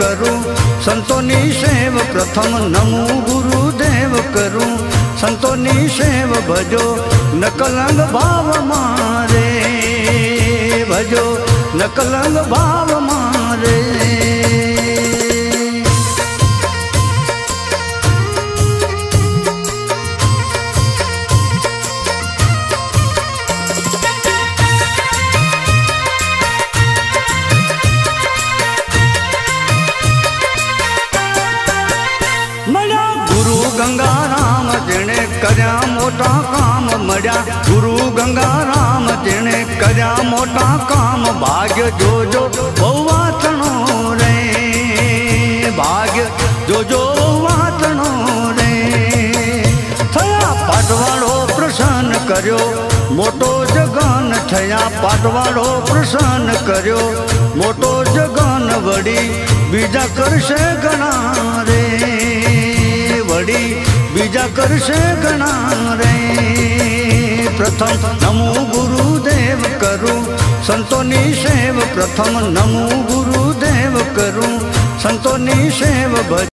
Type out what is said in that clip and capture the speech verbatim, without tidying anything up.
करूं, संतोनी सेव प्रथम नमो गुरुदेव करूं। संतोनी सेव भजो न कलंग भाव मारे, भजो न कलंग भाव मारे। गुरु गंगाराम जिने कर्या मोटा काम मड़िया, गुरु गंगाराम जिने कर्या मोटा काम। भाग्य जो जो वातणो रे, भाग्य जो जो वातणो रे। थया पाटवाड़ो प्रसन्न कर्यो मोटो जगन, थया पाटवाड़ो प्रसन्न कर्यो मोटो जगन। वड़ी बीजा करशे गणा रे, वड़ी बीजा करशे गणा रे। प्रथम नमो गुरुदेव करूं, संतोनी सेव प्रथम नमो गुरुदेव करूं। संतोनी सेव भज